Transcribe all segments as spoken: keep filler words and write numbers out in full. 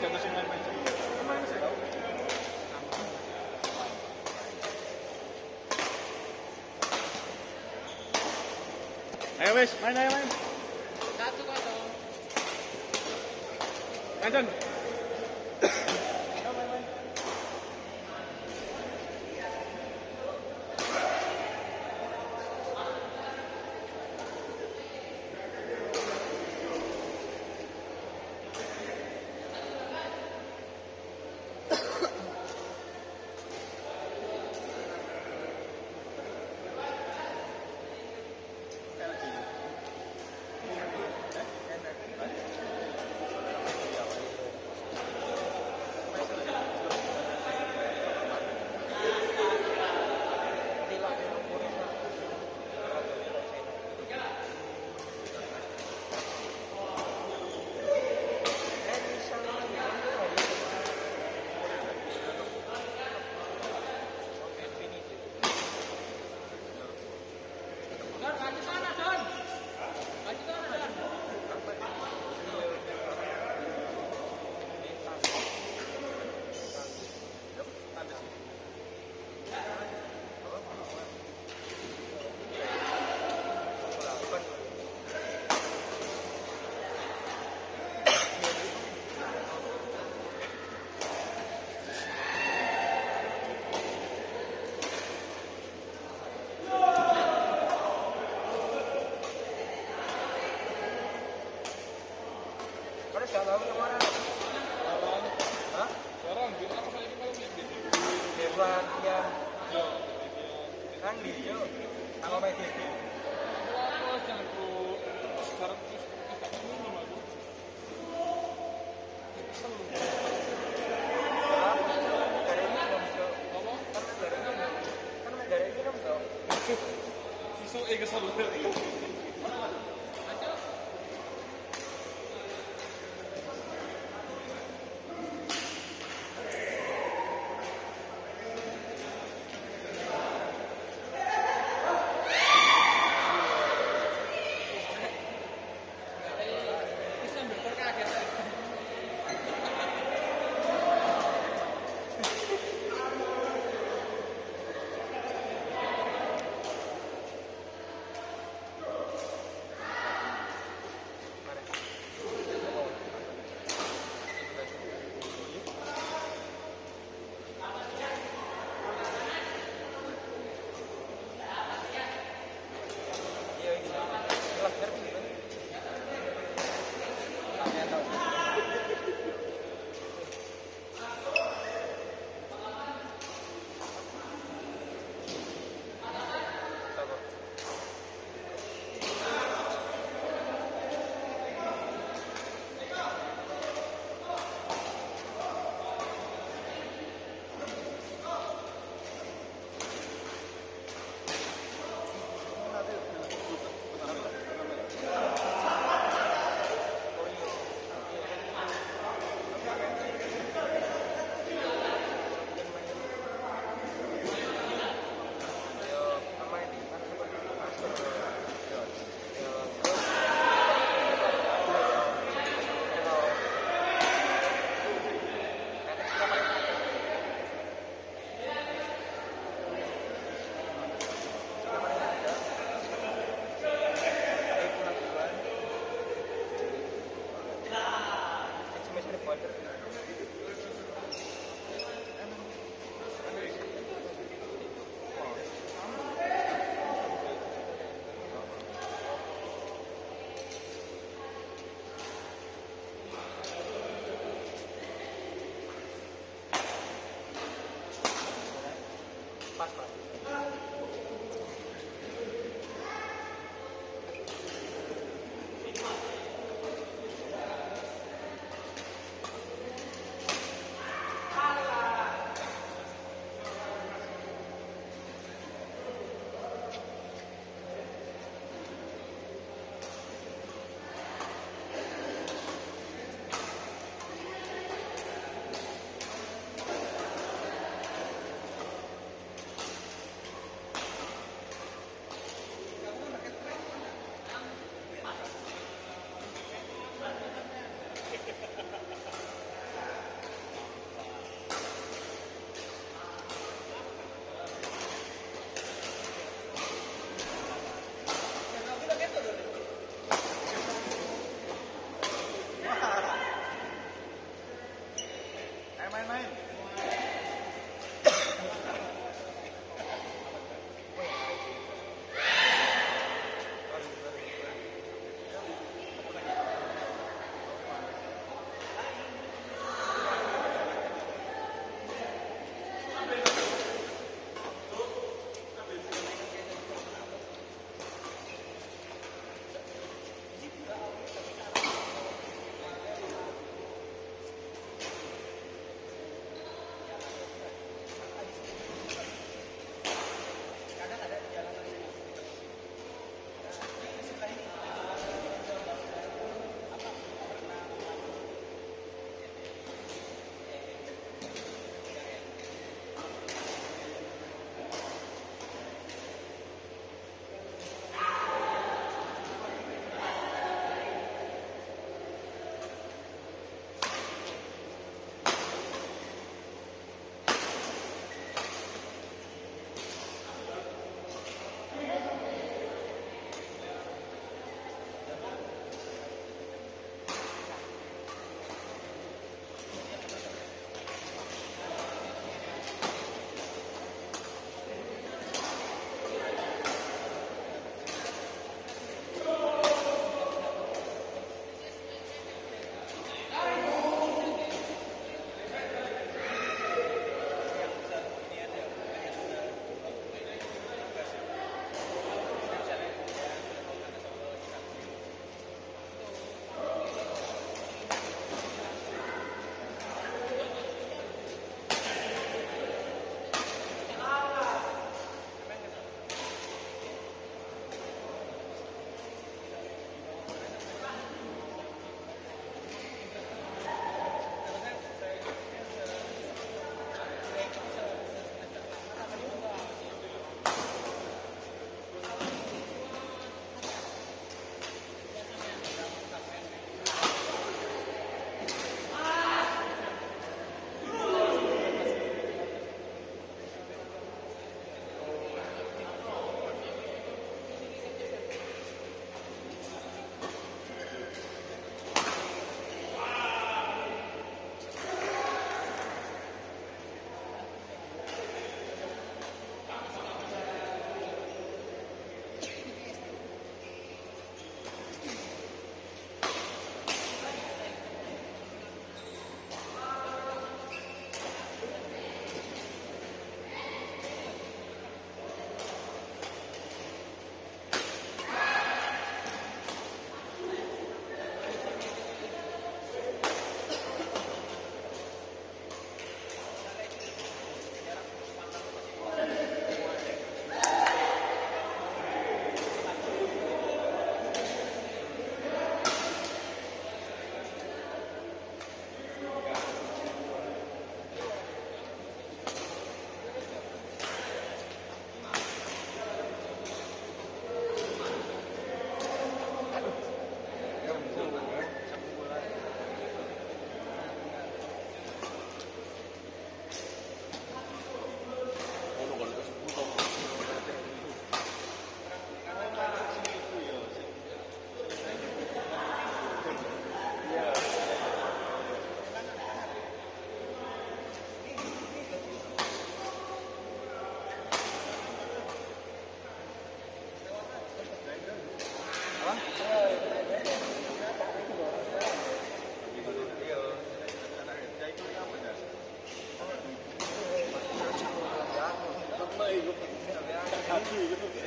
jatuh sing main-main. Main sih tau. Ayo wes, main ayo main. Satu kosong. Main Jon. Kalau kemana? Hah? Sekarang di apa saya ini malam ini? Dewan ya. Kan video. Kalau main T V. Apa jangan pro sekarang terus agak minum aku. Dari minum tuh. Apa? Kan dari minum. Kan dari minum tuh. Susu eh kesaluran. Pas, Pak.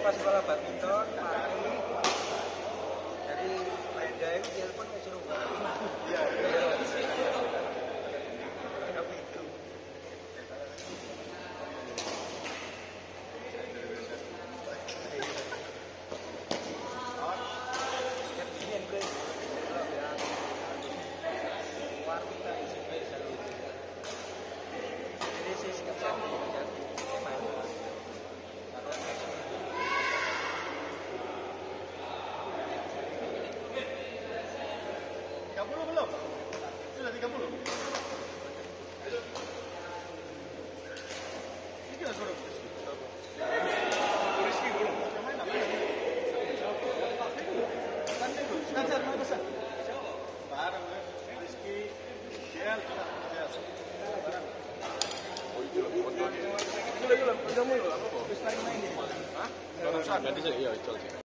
pas sekolah badminton pagi dari Brenda itu telepon ke Surabaya. Iya. Tapi itu. tiga puluh belum? Sudah tiga puluh? Ini kita suruh. Rizky belum? Yang mana? Kan itu, kan mau pesan. Barang, Rizky, Del, Del. Barang. Oh iya, foto. Belum, belum, belum, belum. Terus lain-lain. Hah? Barusan, ganti saya, iya, itu.